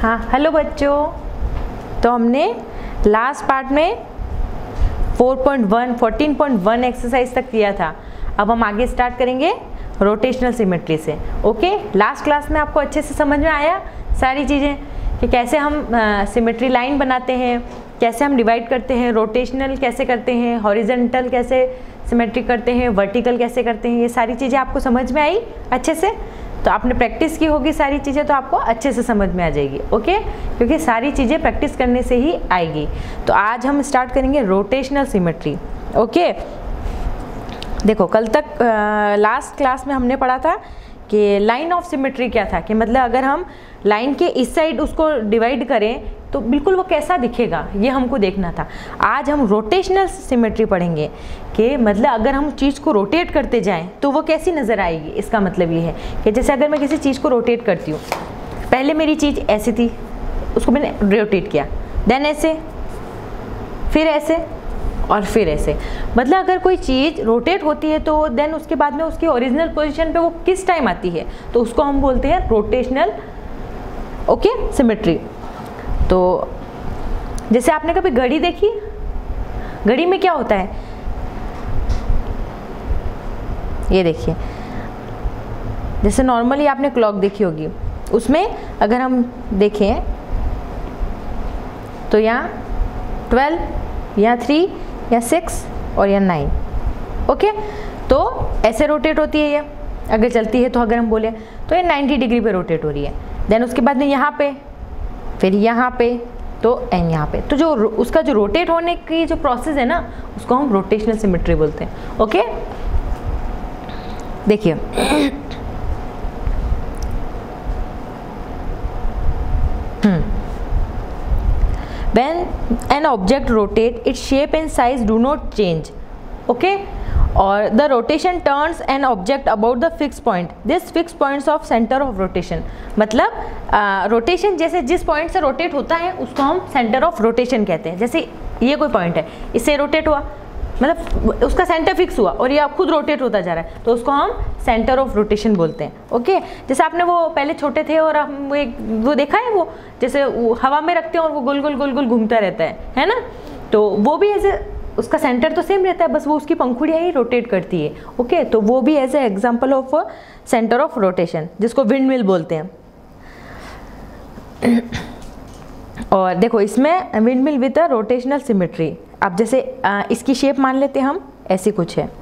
हाँ हेलो बच्चों, तो हमने लास्ट पार्ट में 14.1 एक्सरसाइज तक किया था। अब हम आगे स्टार्ट करेंगे रोटेशनल सिमेट्री से। ओके, लास्ट क्लास में आपको अच्छे से समझ में आया सारी चीज़ें कि कैसे हम सिमेट्री लाइन बनाते हैं, कैसे हम डिवाइड करते हैं, रोटेशनल कैसे करते हैं, हॉरिजॉन्टल कैसे सिमेट्री करते हैं, वर्टिकल कैसे करते हैं। ये सारी चीज़ें आपको समझ में आई अच्छे से। तो आपने प्रैक्टिस की होगी सारी चीज़ें, तो आपको अच्छे से समझ में आ जाएगी। ओके, क्योंकि सारी चीज़ें प्रैक्टिस करने से ही आएगी। तो आज हम स्टार्ट करेंगे रोटेशनल सिमेट्री। ओके, देखो कल तक लास्ट क्लास में हमने पढ़ा था कि लाइन ऑफ सिमेट्री क्या था, कि मतलब अगर हम लाइन के इस साइड उसको डिवाइड करें तो बिल्कुल वो कैसा दिखेगा, ये हमको देखना था। आज हम रोटेशनल सिमेट्री पढ़ेंगे कि मतलब अगर हम चीज़ को रोटेट करते जाएं तो वो कैसी नज़र आएगी। इसका मतलब ये है कि जैसे अगर मैं किसी चीज़ को रोटेट करती हूँ, पहले मेरी चीज़ ऐसी थी, उसको मैंने रोटेट किया, देन ऐसे, फिर ऐसे और फिर ऐसे। मतलब अगर कोई चीज़ रोटेट होती है तो देन उसके बाद में उसकी ओरिजिनल पोजीशन पे वो किस टाइम आती है, तो उसको हम बोलते हैं रोटेशनल सिमेट्री। तो जैसे आपने कभी घड़ी देखी, घड़ी में क्या होता है, ये देखिए, जैसे नॉर्मली आपने क्लॉक देखी होगी, उसमें अगर हम देखें तो यहाँ 12 या 3 या 6 और या 9। ओके, तो ऐसे रोटेट होती है ये, अगर चलती है तो अगर हम बोले तो ये 90 डिग्री पे रोटेट हो रही है। देन उसके बाद में यहाँ पे, फिर यहाँ पे, तो एंड यहाँ पे। तो जो उसका जो रोटेट होने की जो प्रोसेस है ना, उसको हम रोटेशनल सिमेट्री बोलते हैं। ओके, देखिए when an object rotate, its shape and size do not change. Okay, or the rotation turns an object about the fixed point. This fixed points of center of rotation. मतलब rotation जैसे जिस point से rotate होता है उसको हम centre of rotation कहते हैं। जैसे ये कोई पॉइंट है, इससे रोटेट हुआ, मतलब उसका सेंटर फिक्स हुआ और ये आप खुद रोटेट होता जा रहा है, तो उसको हम सेंटर ऑफ रोटेशन बोलते हैं। ओके, जैसे आपने वो पहले छोटे थे और हम वो देखा है, वो जैसे वो हवा में रखते हैं और वो गोल गोल गोल गोल घूमता रहता है ना, तो वो भी ऐसे उसका सेंटर तो सेम रहता है, बस वो उसकी पंखुड़ियाँ ही रोटेट करती है। ओके, तो वो भी as a example of center of rotation, जिसको विंड मिल बोलते हैं। और देखो इसमें windmill with a rotational symmetry. अब जैसे इसकी शेप मान लेते हैं हम, ऐसी कुछ है,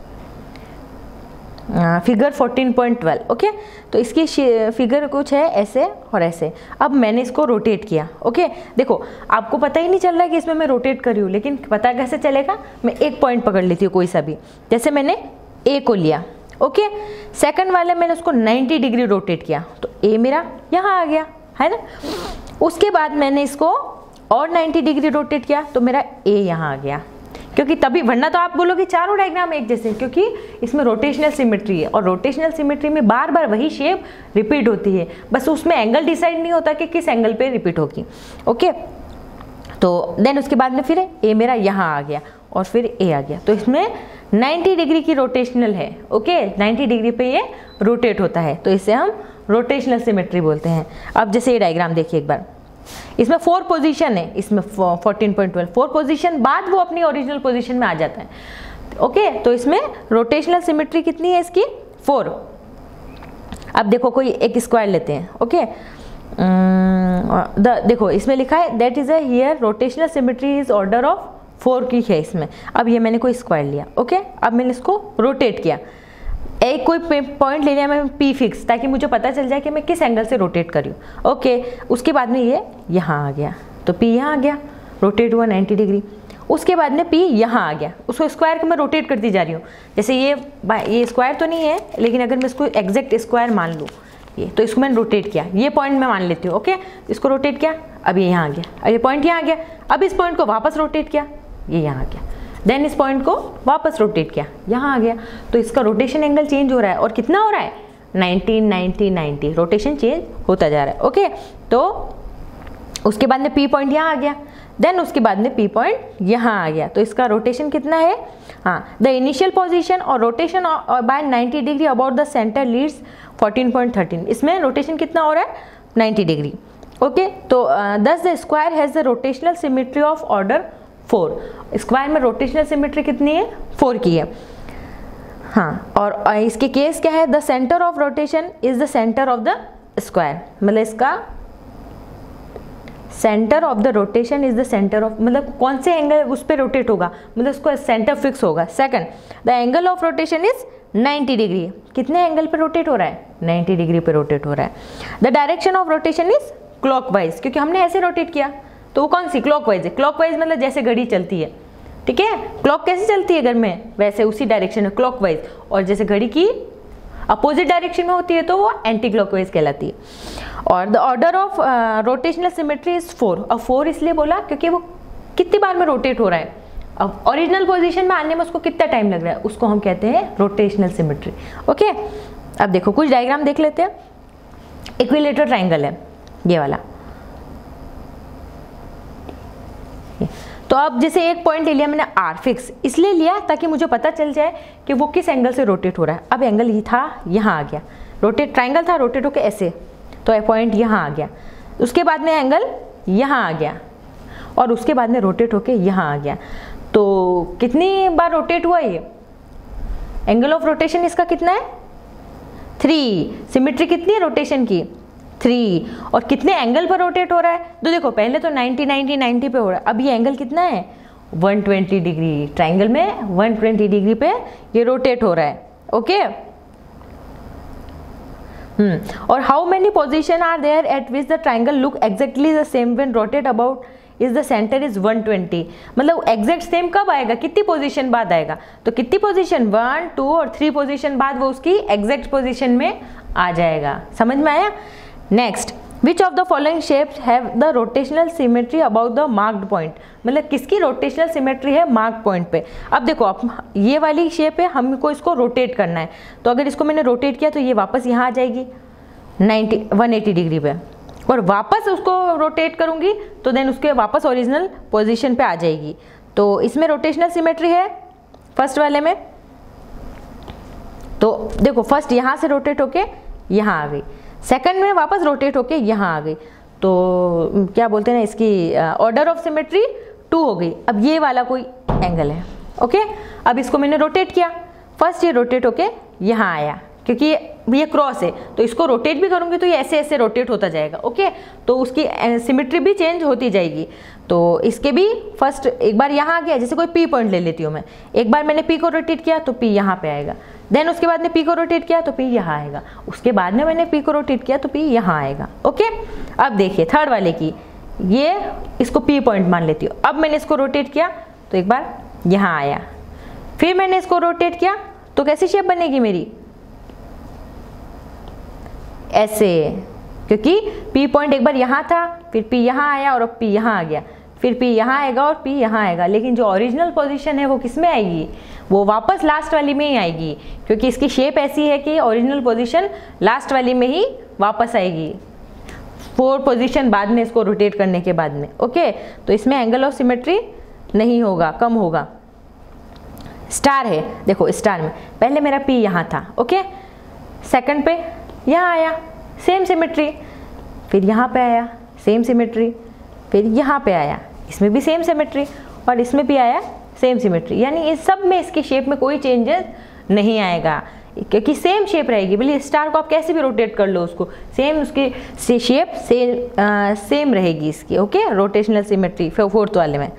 फिगर 14.12। ओके, तो इसकी फिगर कुछ है ऐसे और ऐसे। अब मैंने इसको रोटेट किया। ओके, देखो आपको पता ही नहीं चल रहा है कि इसमें मैं रोटेट कर रही हूँ, लेकिन पता कैसे चलेगा, मैं एक पॉइंट पकड़ लेती हूँ कोई सा भी। जैसे मैंने ए को लिया, ओके, सेकंड वाले मैंने उसको 90 डिग्री रोटेट किया, तो ए मेरा यहाँ आ गया, है ना। उसके बाद मैंने इसको और 90 डिग्री रोटेट किया, तो मेरा ए यहाँ आ गया, क्योंकि तभी, वरना तो आप बोलोगे चारों डायग्राम एक जैसे, क्योंकि इसमें रोटेशनल सिमेट्री है और रोटेशनल सिमेट्री में बार बार वही शेप रिपीट होती है, बस उसमें एंगल डिसाइड नहीं होता कि किस एंगल पे रिपीट होगी। ओके, तो देन उसके बाद में फिर ए मेरा यहाँ आ गया और फिर ए आ गया, तो इसमें 90 डिग्री की रोटेशनल है। ओके, 90 डिग्री पे ये रोटेट होता है, तो इसे हम रोटेशनल सिमेट्री बोलते हैं। अब जैसे ये डायग्राम देखिए एक बार, इसमें 4 पोजीशन है, इसमें 14.12 4 पोजीशन बाद वो अपनी ओरिजिनल पोजीशन में आ जाता है। ओके, तो इसमें रोटेशनल सिमेट्री कितनी है इसकी, 4। अब देखो कोई एक स्क्वायर लेते हैं। ओके, देखो इसमें लिखा है that is a here rotational symmetry is order of 4 की है इसमें। अब ये मैंने कोई स्क्वायर लिया, ओके, अब मैंने इसको रोटेट किया, एक कोई पॉइंट ले लिया मैं पी फिक्स, ताकि मुझे पता चल जाए कि मैं किस एंगल से रोटेट कर रही हूँ। ओके, उसके बाद में ये यहाँ आ गया, तो पी यहाँ आ गया, रोटेट हुआ 90 डिग्री। उसके बाद में पी यहाँ आ गया, उसको स्क्वायर को मैं रोटेट करती जा रही हूँ। जैसे ये स्क्वायर तो नहीं है, लेकिन अगर मैं इसको एग्जैक्ट स्क्वायर मान लूँ ये, तो इसको मैंने रोटेट किया, ये पॉइंट मैं मान लेती हूँ। ओके, इसको रोटेट किया, अब ये यहाँ आ गया, अब ये पॉइंट यहाँ आ गया, अब इस पॉइंट को वापस रोटेट किया, ये यहाँ आ गया, देन इस पॉइंट को वापस रोटेट किया, यहाँ आ गया, तो इसका रोटेशन एंगल चेंज हो रहा है, और कितना हो रहा है, 90 90 90, रोटेशन चेंज होता जा रहा है। ओके, तो उसके बाद में पी पॉइंट यहाँ आ गया, देन उसके बाद में पी पॉइंट यहाँ आ गया, तो इसका रोटेशन कितना है, हाँ, द इनिशियल पोजीशन और rotation by 90 degree about the center leads 14.13। इसमें रोटेशन कितना हो रहा है, 90 डिग्री। ओके, तो thus the square has the rotational symmetry of order 4। Square में रोटेशनल सिमेट्री कितनी है? 4 की है। हाँ, और इसके केस क्या है? The center of rotation is the center of the square, मतलब इसका center of the rotation is the center of, मतलब कौन से एंगल उस पर रोटेट होगा, मतलब उसका सेंटर फिक्स होगा। Second, the angle of rotation is 90 degree. कितने एंगल पे रोटेट हो रहा है? 90 डिग्री पे रोटेट हो रहा है। The direction of rotation is clockwise, क्योंकि हमने ऐसे रोटेट किया तो वो कौन सी? क्लॉकवाइज है। क्लॉकवाइज मतलब जैसे घड़ी चलती है, ठीक है, क्लॉक कैसे चलती है घर में, वैसे उसी डायरेक्शन में क्लॉकवाइज, और जैसे घड़ी की अपोजिट डायरेक्शन में होती है तो वो एंटी क्लॉकवाइज कहलाती है। और the order of rotational symmetry is 4। अब 4 इसलिए बोला क्योंकि वो कितनी बार में रोटेट हो रहा है, अब ओरिजिनल पोजीशन में आने में उसको कितना टाइम लग रहा है, उसको हम कहते हैं रोटेशनल सिमेट्री। ओके, अब देखो कुछ डायग्राम देख लेते हैं। इक्विलेटरल ट्राइंगल है ये वाला, तो अब जैसे एक पॉइंट ले लिया मैंने आर फिक्स, इसलिए लिया ताकि मुझे पता चल जाए कि वो किस एंगल से रोटेट हो रहा है। अब एंगल ये था, यहाँ आ गया, रोटेट ट्राइंगल था, रोटेट होके ऐसे, तो पॉइंट यहाँ आ गया, उसके बाद में एंगल यहाँ आ गया, और उसके बाद में रोटेट होके यहाँ आ गया। तो कितनी बार रोटेट हुआ ये? एंगल ऑफ रोटेशन इसका कितना है? 3। सिमेट्री कितनी है रोटेशन की? 3। और कितने एंगल पर रोटेट हो रहा है? तो देखो पहले तो 90 90 90 पे हो रहा है, अब ये एंगल कितना है? 120 डिग्री। ट्राइंगल में 120 डिग्री पे ये रोटेट हो रहा है। ओके, और how many position are there at which the triangle look exactly the same when rotate about is the center is 120। मतलब एग्जैक्ट सेम कब आएगा? कितनी पोजीशन बाद आएगा? तो कितनी पोजीशन? 1 2 और 3 पोजीशन बाद वो उसकी एग्जैक्ट पोजीशन में आ जाएगा। समझ में आया? Next, which of the following shapes have the rotational symmetry about the marked point. मतलब किसकी रोटेशनल सिमेट्री है मार्क पॉइंट पे। अब देखो, अब ये वाली शेप है, हमको इसको रोटेट करना है, तो अगर इसको मैंने रोटेट किया तो ये वापस यहाँ आ जाएगी 180 डिग्री पे, और वापस उसको रोटेट करूंगी तो देन उसके वापस ओरिजिनल पोजीशन पे आ जाएगी। तो इसमें रोटेशनल सिमेट्री है फर्स्ट वाले में। तो देखो फर्स्ट यहाँ से रोटेट होके यहाँ आ गई, सेकंड में वापस रोटेट होके यहाँ आ गई, तो क्या बोलते हैं ना, इसकी ऑर्डर ऑफ सिमेट्री 2 हो गई। अब ये वाला कोई एंगल है। ओके, अब इसको मैंने रोटेट किया, फर्स्ट ये रोटेट होके यहाँ आया, क्योंकि ये क्रॉस है तो इसको रोटेट भी करूंगी तो ये ऐसे ऐसे रोटेट होता जाएगा। ओके, तो उसकी सिमेट्री भी चेंज होती जाएगी। तो इसके भी फर्स्ट एक बार यहाँ आ गया, जैसे कोई पी पॉइंट ले लेती हूँ मैं, एक बार मैंने पी को रोटेट किया तो पी यहाँ पे आएगा, देन उसके बाद में पी को रोटेट किया तो पी यहाँ आएगा, उसके बाद में मैंने पी को रोटेट किया तो पी यहाँ आएगा। ओके, अब देखिए थर्ड वाले की, ये इसको पी पॉइंट मान लेती हूँ। अब मैंने इसको रोटेट किया तो एक बार यहाँ आया, फिर मैंने इसको रोटेट किया तो कैसी शेप बनेगी मेरी? ऐसे, क्योंकि पी पॉइंट एक बार यहाँ था, फिर पी यहाँ आया और अब पी यहाँ आ गया, फिर पी यहाँ आएगा और पी यहाँ आएगा, लेकिन जो ओरिजिनल पोजीशन है वो किस में आएगी? वो वापस लास्ट वाली में ही आएगी, क्योंकि इसकी शेप ऐसी है कि ओरिजिनल पोजीशन लास्ट वाली में ही वापस आएगी 4 पोजीशन बाद में इसको रोटेट करने के बाद में। ओके, तो इसमें एंगल ऑफ सिमेट्री नहीं होगा, कम होगा। स्टार है, देखो स्टार में पहले मेरा पी यहाँ था, ओके, सेकंड पे यहाँ आया सेम सिमेट्री, फिर यहाँ पे आया सेम सिमेट्री, फिर यहाँ पे आया, इसमें भी सेम सिमेट्री, और इसमें भी आया सेम सिमेट्री। यानी इस सब में इसकी शेप में कोई चेंजेस नहीं आएगा, क्योंकि सेम शेप रहेगी। बोलिए स्टार को आप कैसे भी रोटेट कर लो, उसको सेम उसकी शेप सेम रहेगी इसकी। ओके, रोटेशनल सिमेट्री फोर्थ वाले में।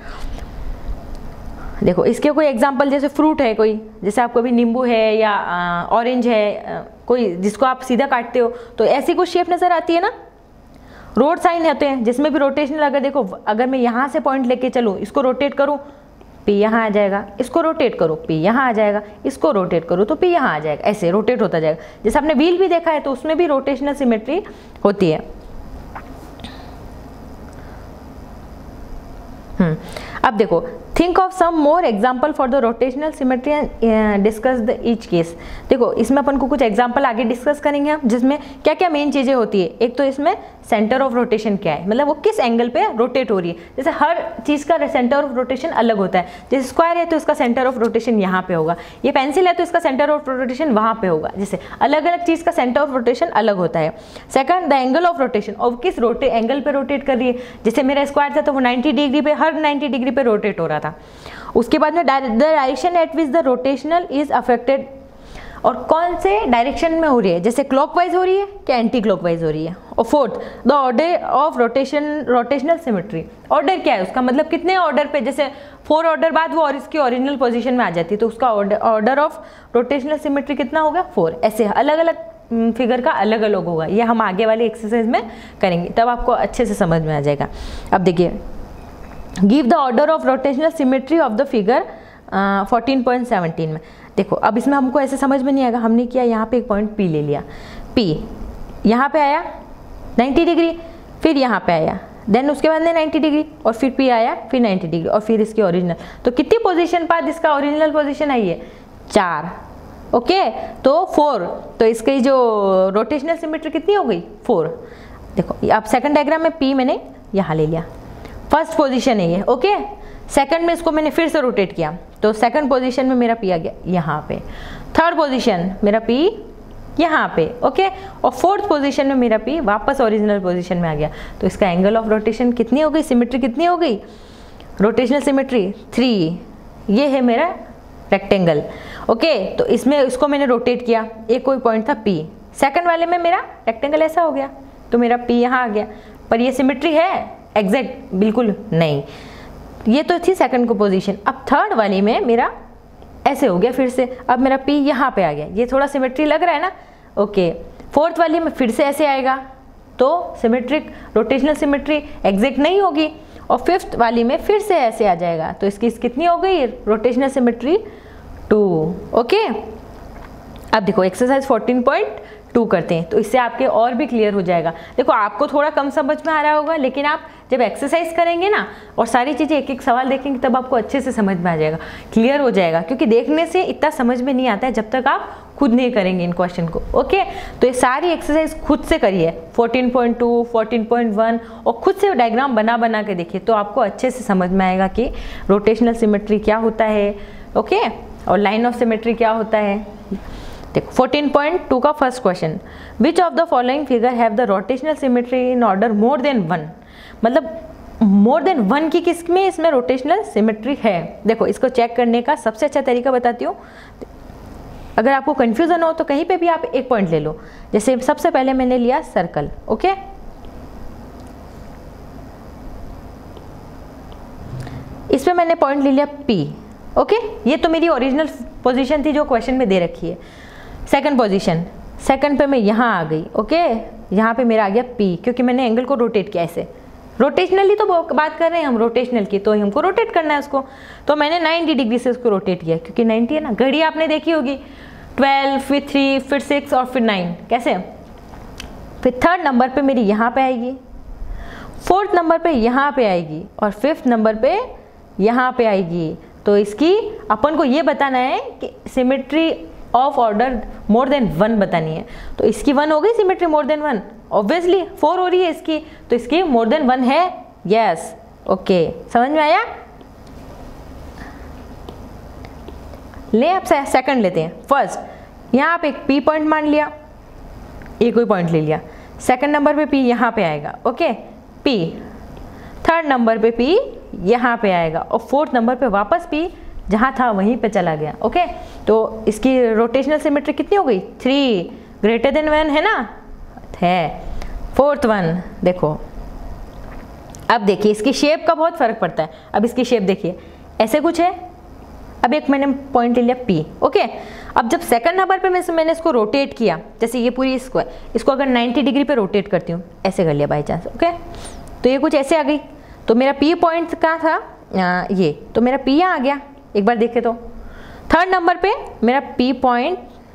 देखो इसके कोई एग्जांपल, जैसे फ्रूट है कोई, जैसे आपको अभी नींबू है या ऑरेंज है, कोई जिसको आप सीधा काटते हो तो ऐसी कुछ शेप नजर आती है ना। रोड साइन होते हैं जिसमें भी रोटेशनल, अगर देखो अगर मैं यहाँ से पॉइंट लेके चलूँ, इसको रोटेट करूँ पी यहाँ आ जाएगा, इसको रोटेट करो पी यहाँ आ जाएगा, इसको रोटेट करो तो पी यहाँ आ जाएगा, ऐसे रोटेट होता जाएगा। जैसे आपने व्हील भी देखा है तो उसमें भी रोटेशनल सिमेट्री होती है। अब देखो think of some more example for the rotational symmetry and discuss the each case. देखो इसमें अपन को कुछ एग्जाम्पल आगे डिस्कस करेंगे हम, जिसमें क्या क्या मेन चीज़ें होती है। एक तो इसमें सेंटर ऑफ रोटेशन क्या है, मतलब वो किस एंगल पे रोटेट हो रही है। जैसे हर चीज़ का सेंटर ऑफ रोटेशन अलग होता है। जैसे स्क्वायर है तो इसका सेंटर ऑफ रोटेशन यहाँ पे होगा, ये पेंसिल है तो इसका सेंटर ऑफ रोटेशन वहाँ पे होगा। जैसे अलग अलग चीज़ का सेंटर ऑफ रोटेशन अलग होता है। Second, the angle of rotation, और किस एंगल पे रोटेट कर रही है। जैसे मेरा स्क्वायर था तो वो 90 डिग्री पे, हर 90 डिग्री पे रोटेट हो रहा था। उसके बाद में the direction at which the rotational is affected, और कौन से डायरेक्शन में हो रही है, जैसे क्लॉकवाइज हो रही है क्या एंटी क्लॉकवाइज हो रही है। और fourth, the order of rotational symmetry, order क्या है उसका, मतलब कितने ऑर्डर पे, जैसे 4 ऑर्डर बाद वो और इसकी ओरिजिनल पोजीशन में आ जाती है तो उसका ऑर्डर ऑफ रोटेशनल सिमेट्री कितना होगा, 4। ऐसे अलग अलग फिगर का अलग अलग होगा। ये हम आगे वाली एक्सरसाइज में करेंगे, तब आपको अच्छे से समझ में आ जाएगा। अब देखिए, give the order of rotational symmetry of the figure 14.17 में। देखो अब इसमें हमको ऐसे समझ में नहीं आएगा। हमने किया यहाँ पे एक पॉइंट P ले लिया, P यहाँ पे आया 90 डिग्री, फिर यहाँ पे आया, देन उसके बाद में 90 डिग्री, और फिर P आया, फिर 90 डिग्री, और फिर इसकी ओरिजिनल। तो कितनी पोजीशन बाद इसका ओरिजिनल पोजीशन आई है, 4। ओके, तो 4, तो इसकी जो रोटेशनल सिमेट्री कितनी हो गई, 4। देखो अब सेकंड डायग्राम में P मैंने यहाँ ले लिया, फर्स्ट पोजीशन है ये। ओके, सेकंड में इसको मैंने फिर से रोटेट किया तो सेकंड पोजीशन में मेरा P आ गया यहाँ पे, थर्ड पोजीशन मेरा P यहाँ पे। ओके, और फोर्थ पोजीशन में मेरा P वापस ओरिजिनल पोजीशन में आ गया। तो इसका एंगल ऑफ रोटेशन कितनी हो गई, सिमेट्री कितनी हो गई, रोटेशनल सिमेट्री 3। ये है मेरा रेक्टेंगल। ओके, तो इसमें इसको मैंने रोटेट किया, एक कोई पॉइंट था P, सेकंड वाले में मेरा रेक्टेंगल ऐसा हो गया तो मेरा P यहाँ आ गया। पर ये सिमेट्री है एग्जैक्ट, बिल्कुल नहीं। ये तो थी सेकंड को पोजीशन। अब थर्ड वाली में मेरा ऐसे हो गया फिर से, अब मेरा P यहाँ पे आ गया, ये थोड़ा सिमेट्री लग रहा है ना। ओके, फोर्थ वाली में फिर से ऐसे आएगा तो सिमेट्रिक रोटेशनल सिमेट्री एग्जैक्ट नहीं होगी, और फिफ्थ वाली में फिर से ऐसे आ जाएगा तो इसकी कितनी हो गई रोटेशनल सिमेट्री 2। ओके, अब देखो एक्सरसाइज 14.2 करते हैं तो इससे आपके और भी क्लियर हो जाएगा। देखो आपको थोड़ा कम समझ में आ रहा होगा, लेकिन आप जब एक्सरसाइज करेंगे ना और सारी चीज़ें एक एक सवाल देखेंगे तब आपको अच्छे से समझ में आ जाएगा, क्लियर हो जाएगा। क्योंकि देखने से इतना समझ में नहीं आता है जब तक आप खुद नहीं करेंगे इन क्वेश्चन को। ओके, तो ये सारी एक्सरसाइज खुद से करिए, 14.2, 14.1, और खुद से डायग्राम बना बना के देखिए तो आपको अच्छे से समझ में आएगा कि रोटेशनल सिमेट्री क्या होता है। ओके, और लाइन ऑफ सिमेट्री क्या होता है। देखो 14.2 का first question, which of the following figure have the rotational symmetry in order more than 1, मतलब मोर देन 1 की किस में इसमें रोटेशनल सिमेट्री है। देखो इसको चेक करने का सबसे अच्छा तरीका बताती हूँ। अगर आपको कंफ्यूजन हो तो कहीं पे भी आप एक पॉइंट ले लो। जैसे सबसे पहले मैंने लिया सर्कल। ओके, इसमें मैंने पॉइंट ले लिया P। ओके, ये तो मेरी ओरिजिनल पोजीशन थी जो क्वेश्चन में दे रखी है। सेकंड पोजीशन, सेकंड पे मैं यहाँ आ गई। ओके, यहाँ पे मेरा आ गया P, क्योंकि मैंने एंगल को रोटेट किया ऐसे। रोटेशनली तो बात कर रहे हैं हम रोटेशनल की, तो हमको रोटेट करना है उसको, तो मैंने 90 डिग्री से उसको रोटेट किया, क्योंकि 90 है ना। घड़ी आपने देखी होगी, 12, फिर 3, फिर 6 और फिर 9, कैसे। फिर थर्ड नंबर पे मेरी यहाँ पे आएगी, फोर्थ नंबर पे यहाँ पे आएगी, और फिफ्थ नंबर पे यहाँ पे आएगी। तो इसकी अपन को ये बताना है कि symmetry of order more than 1 बतानी है। तो इसकी 1 हो गई सिमेट्री मोर देन 1, ऑब्वियसली 4 हो रही है इसकी, तो इसकी मोर देन 1 है। यस, ओके, समझ में आया। ले आप सेकंड लेते हैं। फर्स्ट यहाँ पे एक P पॉइंट मान लिया, एक कोई पॉइंट ले लिया। सेकंड नंबर पे P यहाँ पे आएगा। ओके, P, थर्ड नंबर पे P यहाँ पे आएगा, और फोर्थ नंबर पे वापस P जहाँ था वहीं पे चला गया। ओके, तो इसकी रोटेशनल सिमेट्री कितनी हो गई, 3 ग्रेटर देन 1 है ना, है। फोर्थ वन देखो, अब देखिए इसकी शेप का बहुत फर्क पड़ता है। अब इसकी शेप देखिए ऐसे कुछ है। अब एक मैंने पॉइंट ले लिया P। ओके, अब जब सेकंड नंबर पे मैंने इसको रोटेट किया, जैसे ये पूरी इसको अगर 90 डिग्री पे रोटेट करती हूँ, ऐसे कर लिया बाई चांस। ओके, तो ये कुछ ऐसे आ गई, तो मेरा P पॉइंट कहाँ था, ये, तो मेरा P यहाँ आ गया। एक बार देखे तो थर्ड नंबर पे मेरा P पॉइंट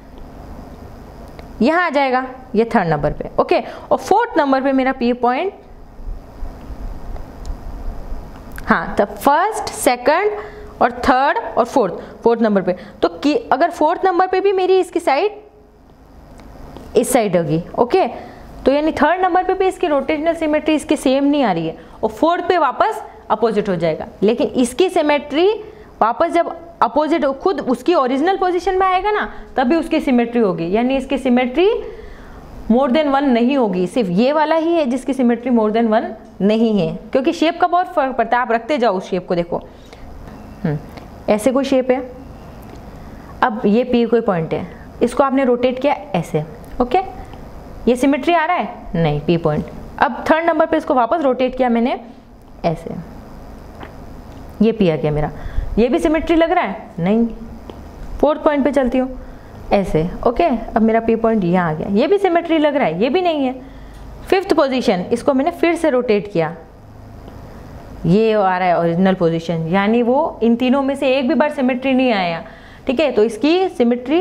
यहाँ आ जाएगा, ये थर्ड नंबर पे। ओके, और फोर्थ नंबर पे मेरा P पॉइंट हाँ, तो फर्स्ट, सेकंड और थर्ड और फोर्थ नंबर पे। तो अगर फोर्थ नंबर पे भी मेरी इसकी साइड इस साइड होगी, ओके, तो यानी थर्ड नंबर पे भी इसकी रोटेशनल सिमेट्री इसकी सेम नहीं आ रही है और फोर्थ पे वापस अपोजिट हो जाएगा। लेकिन इसकी सिमेट्री वापस जब अपोजिट खुद उसकी ओरिजिनल पोजीशन में आएगा ना, तभी उसकी सिमेट्री होगी, यानी इसकी सिमेट्री मोर देन 1 नहीं होगी। सिर्फ ये वाला ही है जिसकी सिमेट्री मोर देन 1 नहीं है, क्योंकि शेप का बहुत फर्क पड़ता है। आप रखते जाओ उस शेप को, देखो ऐसे कोई शेप है, अब ये पी कोई पॉइंट है, इसको आपने रोटेट किया ऐसे, ओके, ये सिमेट्री आ रहा है नहीं, पी पॉइंट। अब थर्ड नंबर पे इसको वापस रोटेट किया मैंने ऐसे, ये पी आ गया मेरा, ये भी सिमेट्री लग रहा है नहीं। फोर्थ पॉइंट पे चलती हूँ ऐसे, ओके, अब मेरा पी पॉइंट यहाँ आ गया, ये भी सिमेट्री लग रहा है, ये भी नहीं है। फिफ्थ पोजीशन, इसको मैंने फिर से रोटेट किया, ये आ रहा है ओरिजिनल पोजीशन, यानी वो इन तीनों में से एक भी बार सिमेट्री नहीं आया, ठीक है, तो इसकी सिमेट्री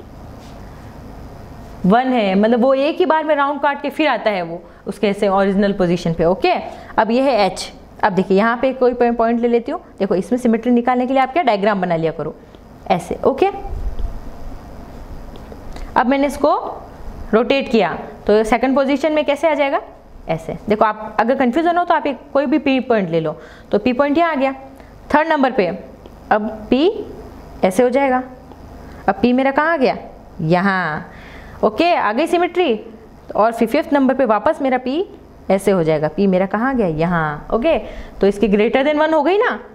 1 है, मतलब वो एक ही बार में राउंड काट के फिर आता है वो उसके ऐसे ओरिजिनल पोजीशन पे, ओके। अब ये है एच। अब देखिए यहाँ पे कोई पॉइंट ले लेती हूँ, देखो इसमें सिमेट्री निकालने के लिए आप क्या डायग्राम बना लिया करो ऐसे, ओके। अब मैंने इसको रोटेट किया तो सेकंड पोजीशन में कैसे आ जाएगा ऐसे, देखो आप अगर कंफ्यूजन हो तो आप एक कोई भी पी पॉइंट ले लो, तो पी पॉइंट यहाँ आ गया थर्ड नंबर पे। अब पी ऐसे हो जाएगा, अब पी मेरा कहाँ आ गया यहाँ, ओके, आ गई सिमेट्री। और फिर फिफ्थ नंबर पे वापस मेरा पी ऐसे हो जाएगा, पी मेरा कहाँ गया यहाँ, ओके, तो इसकी ग्रेटर देन 1 हो गई ना।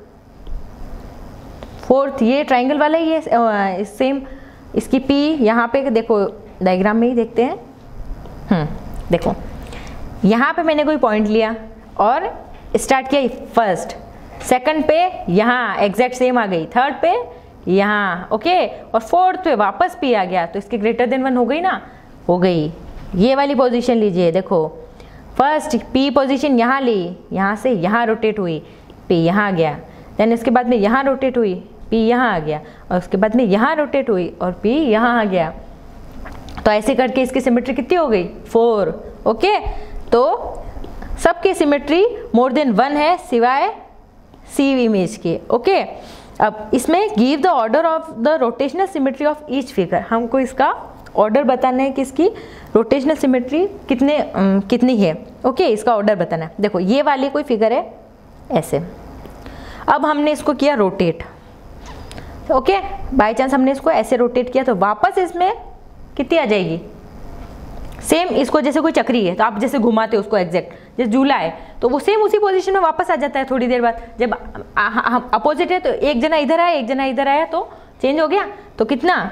फोर्थ ये ट्राइंगल वाला ही है सेम, इसकी पी यहाँ पे देखो डायग्राम में ही देखते हैं, देखो यहाँ पे मैंने कोई पॉइंट लिया और स्टार्ट किया फर्स्ट, सेकंड पे यहाँ एग्जैक्ट सेम आ गई, थर्ड पे यहाँ, ओके, और फोर्थ पे वापस पी आ गया, तो इसकी ग्रेटर देन 1 हो गई ना, हो गई। ये वाली पोजीशन लीजिए, देखो फर्स्ट पी पोजीशन यहाँ ली, यहाँ से यहाँ रोटेट हुई, पी यहाँ आ गया, देन इसके बाद में यहाँ रोटेट हुई, पी यहाँ आ गया, और उसके बाद में यहाँ रोटेट हुई और पी यहाँ आ गया। तो ऐसे करके इसकी सिमेट्री कितनी हो गई 4, ओके। तो सबकी सिमेट्री मोर देन 1 है सिवाय सी इमेज के, ओके। अब इसमें give the order of the rotational symmetry of each figure, हमको इसका ऑर्डर बताना है कि इसकी रोटेशनल सिमेट्री कितनी है, ओके, इसका ऑर्डर बताना है। देखो ये वाली कोई फिगर है ऐसे, अब हमने इसको किया रोटेट, ओके, बाय चांस हमने इसको ऐसे रोटेट किया तो वापस इसमें कितनी आ जाएगी सेम। इसको जैसे कोई चक्री है तो आप जैसे घुमाते हो उसको एग्जैक्ट, जैसे झूला है तो वो सेम उसी पोजीशन में वापस आ जाता है थोड़ी देर बाद। जब अपोजिट है तो एक जना इधर आया एक जना इधर आया तो चेंज हो गया, तो कितना,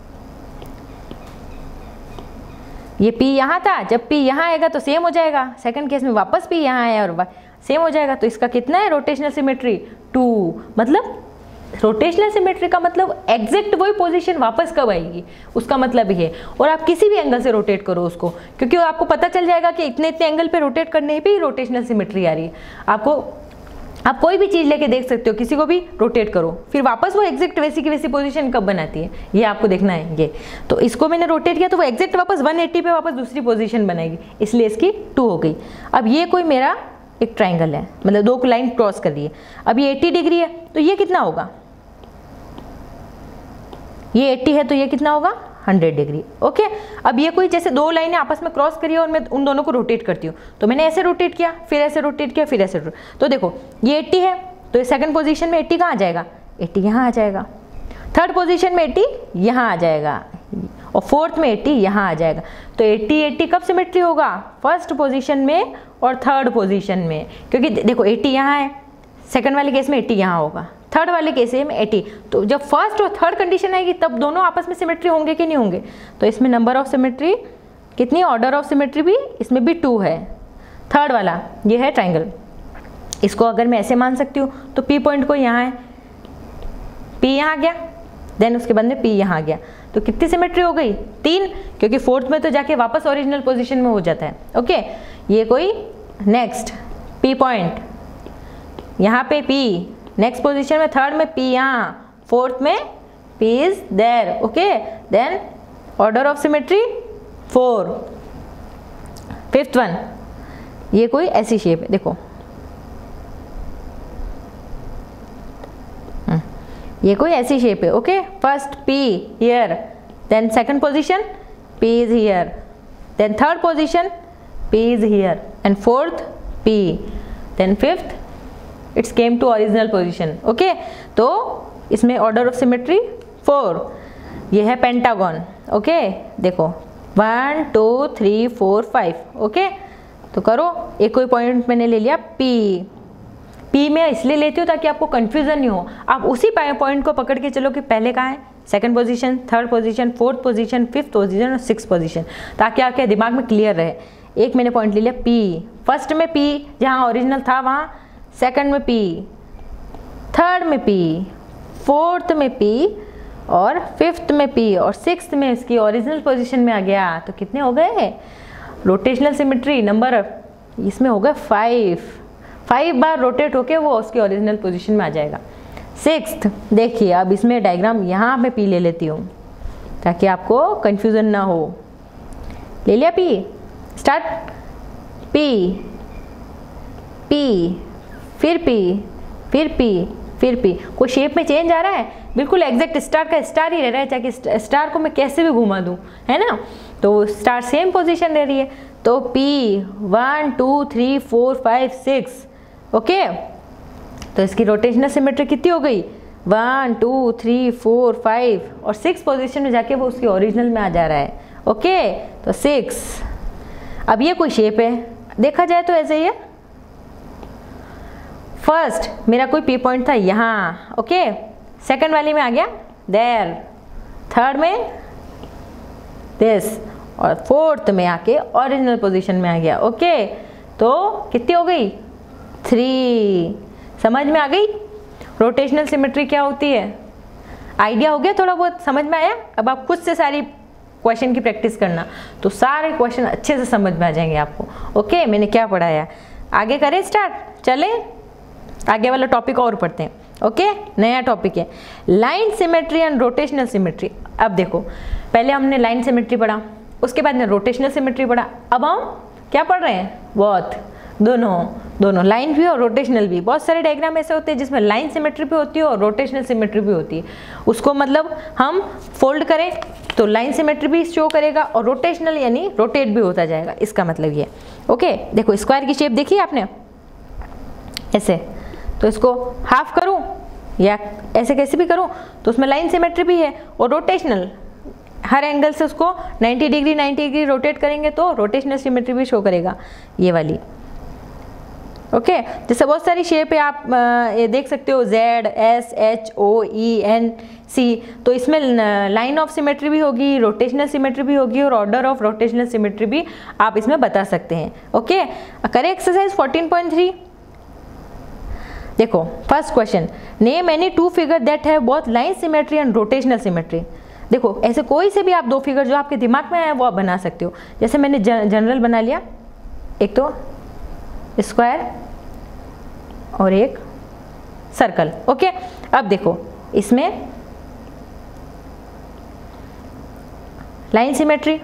ये पी यहाँ था, जब पी यहाँ आएगा तो सेम हो जाएगा, सेकंड केस में वापस पी यहाँ आया और सेम हो जाएगा। तो इसका कितना है रोटेशनल सिमेट्री 2, मतलब रोटेशनल सिमेट्री का मतलब एग्जैक्ट वही पोजीशन वापस कब आएगी उसका मतलब ही है। और आप किसी भी एंगल से रोटेट करो उसको, क्योंकि आपको पता चल जाएगा कि इतने एंगल पे रोटेट करने पे ही रोटेशनल सिमेट्री आ रही है। आप कोई भी चीज़ लेके देख सकते हो, किसी को भी रोटेट करो फिर वापस वो एग्जैक्ट वैसी की वैसी पोजीशन कब बनाती है ये आपको देखना है। ये तो इसको मैंने रोटेट किया तो वो एग्जैक्ट वापस 180 पे वापस दूसरी पोजीशन बनाएगी, इसलिए इसकी 2 हो गई। अब ये कोई मेरा एक ट्राइंगल है, मतलब 2 लाइन क्रॉस कर रही है, अब ये 80 डिग्री है तो ये कितना होगा, ये 80 है तो ये कितना होगा 100 डिग्री, ओके। अब ये कोई जैसे 2 लाइनें आपस में क्रॉस करी और मैं उन दोनों को रोटेट करती हूँ, तो मैंने ऐसे रोटेट किया फिर ऐसे रोटेट किया फिर ऐसे तो देखो ये 80 है तो सेकंड पोजीशन में 80 कहाँ आ जाएगा, 80 यहाँ आ जाएगा, थर्ड पोजीशन में 80 यहाँ आ जाएगा और फोर्थ में 80 यहाँ आ जाएगा। तो 80 कब सिमेट्री होगा, फर्स्ट पोजीशन में और थर्ड पोजीशन में, क्योंकि देखो 80 यहाँ है, सेकंड वाले केस में 80 यहाँ होगा, थर्ड वाले केस में 80। तो जब फर्स्ट और थर्ड कंडीशन आएगी तब दोनों आपस में सिमेट्री होंगे कि नहीं होंगे। तो इसमें नंबर ऑफ सिमेट्री कितनी, ऑर्डर ऑफ सिमेट्री भी इसमें भी 2 है। थर्ड वाला ये है ट्राइंगल, इसको अगर मैं ऐसे मान सकती हूँ तो पी पॉइंट को यहाँ है, पी यहाँ आ गया, देन उसके बाद में पी यहाँ आ गया, तो कितनी सिमेट्री हो गई 3, क्योंकि फोर्थ में तो जाके वापस ओरिजिनल पोजीशन में हो जाता है, ओके। ये कोई नेक्स्ट पी पॉइंट यहाँ पे पी नेक्स्ट पोजीशन में, थर्ड में पी यहाँ, फोर्थ में P is there, okay. Then order of symmetry 4। Fifth one ये कोई ऐसी शेप है, देखो ये कोई ऐसी शेप है, okay. First P here, then second position P is here, then third position P is here, and fourth P, then fifth it's came to original position, okay. तो इसमें ऑर्डर ऑफ सिमेट्री 4। ये है pentagon, okay. देखो 1 2 3 4 5, okay. तो करो, एक कोई point मैंने ले लिया पी। पी में इसलिए लेती हूँ ताकि आपको कंफ्यूजन नहीं हो, आप उसी पॉइंट को पकड़ के चलो कि पहले कहाँ है, second position, third position, fourth position, fifth position और सिक्स पोजीशन, ताकि आपके दिमाग में क्लियर रहे। एक मैंने पॉइंट ले लिया पी, फर्स्ट में पी जहाँ ओरिजिनल था वहाँ, सेकंड में पी, थर्ड में पी, फोर्थ में पी और फिफ्थ में पी और सिक्स्थ में इसकी ओरिजिनल पोजीशन में आ गया। तो कितने हो गए रोटेशनल सिमेट्री नंबर, इसमें हो गए 5 बार रोटेट होके वो उसकी ओरिजिनल पोजीशन में आ जाएगा। सिक्स्थ देखिए, अब इसमें डायग्राम यहाँ पे पी ले लेती हूँ ताकि आपको कंफ्यूजन ना हो। ले लिया पी, स्टार्ट, पी पी फिर पी फिर पी फिर पी। कोई शेप में चेंज आ रहा है, बिल्कुल एग्जैक्ट स्टार का स्टार ही रह रहा है, चाहे स्टार को मैं कैसे भी घुमा दूँ, है ना। तो स्टार सेम पोजीशन रह रही है। तो पी 1 2 3 4 5 6, ओके। तो इसकी रोटेशनल सिमेट्री कितनी हो गई, 1 2 3 4 5 और 6 पोजीशन में जाके वो उसकी ओरिजिनल में आ जा रहा है, ओके। तो 6। अब ये कोई शेप है, देखा जाए तो ऐसे ही है। फर्स्ट मेरा कोई पी पॉइंट था यहाँ, ओके। सेकंड वाली में आ गया देयर, थर्ड में दिस और फोर्थ में आके ओरिजिनल पोजीशन में आ गया, ओके। तो कितनी हो गई 3। समझ में आ गई रोटेशनल सिमेट्री क्या होती है, आइडिया हो गया, थोड़ा बहुत समझ में आया। अब आप खुद से सारी क्वेश्चन की प्रैक्टिस करना, तो सारे क्वेश्चन अच्छे से समझ में आ जाएंगे आपको, ओके। मैंने क्या पढ़ाया, आगे करें स्टार्ट, चलें आगे वाला टॉपिक और पढ़ते हैं, ओके। नया टॉपिक है line symmetry and rotational symmetry. अब देखो, पहले हमने लाइन सिमेट्री पढ़ा, उसके बाद में रोटेशनल सिमेट्री पढ़ा, अब हम क्या पढ़ रहे हैं, बोथ, दोनों लाइन भी और रोटेशनल भी। बहुत सारे डायग्राम ऐसे होते हैं जिसमें लाइन सिमेट्री भी होती है और रोटेशनल सिमेट्री भी होती है। उसको मतलब हम फोल्ड करें तो लाइन सिमेट्री भी शो करेगा और रोटेशनल यानी रोटेट भी होता जाएगा, इसका मतलब ये, ओके। देखो स्क्वायर की शेप देखी आपने ऐसे, तो इसको हाफ करूं या ऐसे कैसे भी करूं तो उसमें लाइन सिमेट्री भी है और रोटेशनल, हर एंगल से उसको 90 डिग्री रोटेट करेंगे तो रोटेशनल सिमेट्री भी शो करेगा, ये वाली, ओके। जैसे बहुत सारी शेप है, आप ये देख सकते हो Z S H O E N C, तो इसमें लाइन ऑफ सिमेट्री भी होगी, रोटेशनल सिमेट्री भी होगी और ऑर्डर ऑफ रोटेशनल सिमेट्री भी आप इसमें बता सकते हैं, ओके। करें एक्सरसाइज 14.3। देखो first question, name any 2 figure that have both line symmetry and rotational symmetry. देखो ऐसे कोई से भी आप 2 फिगर जो आपके दिमाग में आए वो आप बना सकते हो। जैसे मैंने जनरल बना लिया, एक तो स्क्वायर और एक सर्कल, ओके। अब देखो इसमें लाइन सिमेट्री,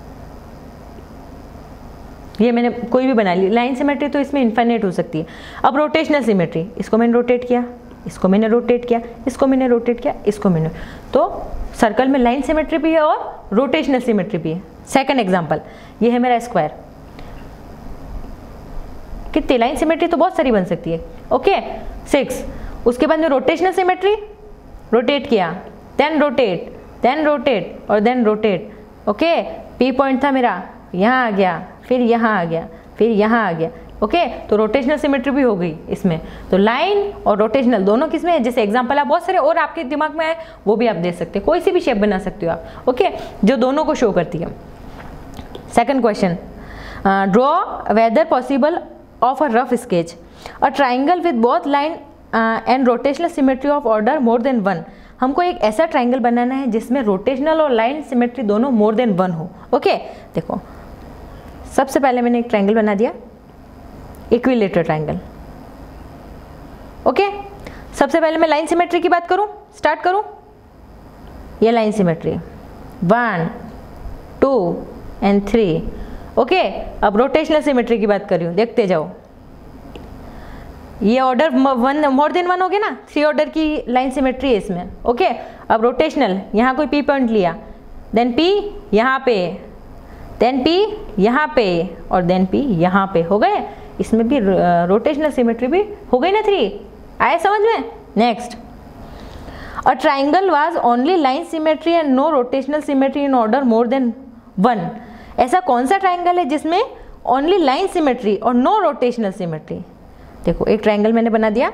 ये मैंने कोई भी बना ली लाइन सिमेट्री, तो इसमें इन्फिनिट हो सकती है। अब रोटेशनल सिमेट्री, इसको मैंने रोटेट किया, इसको मैंने रोटेट किया, इसको मैंने रोटेट किया, इसको मैंने, तो सर्कल में लाइन सिमेट्री भी है और रोटेशनल सिमेट्री भी है। सेकंड एग्जांपल, ये है मेरा स्क्वायर, कितनी लाइन सिमेट्री तो बहुत सारी बन सकती है, ओके 6। उसके बाद में रोटेशनल सिमेट्री, रोटेट किया, देन रोटेट और then rotate, okay. P point था मेरा, यहाँ आ गया, फिर यहाँ आ गया, फिर यहाँ आ गया, ओके। तो रोटेशनल सिमेट्री भी हो गई इसमें। तो लाइन और रोटेशनल दोनों किसमें है, जैसे एग्जांपल आप बहुत सारे और आपके दिमाग में आए वो भी आप दे सकते हो, कोई सी भी शेप बना सकते हो आप, ओके, जो दोनों को शो करती है। Second question, draw whether possible of a rough sketch a triangle with both line and rotational symmetry of order more than 1। हमको एक ऐसा ट्राइंगल बनाना है जिसमें रोटेशनल और लाइन सिमेट्री दोनों मोर देन 1 हो, ओके। देखो सबसे पहले मैंने एक ट्राइंगल बना दिया, इक्विलेटरल ट्राइंगल, ओके। सबसे पहले मैं लाइन सिमेट्री की बात करूं, स्टार्ट करूं, ये लाइन सिमेट्री 1 2 एंड 3, ओके। अब रोटेशनल सिमेट्री की बात कर रही हूं, देखते जाओ। ये order one more than one हो गया ना, 3 ऑर्डर की लाइन सिमेट्री है इसमें। ओके, अब रोटेशनल, यहाँ कोई पी पॉइंट लिया, देन पी यहाँ पे, देन पी यहाँ पे और देन पी यहाँ पे, हो गए। इसमें भी रोटेशनल सिमेट्री भी हो गई ना 3, आए समझ में। Next, a triangle was only line symmetry and no rotational symmetry in order more than 1। ऐसा कौन सा ट्राइंगल है जिसमें ओनली लाइन सिमेट्री और नो रोटेशनल सिमेट्री? देखो एक ट्राइंगल मैंने बना दिया,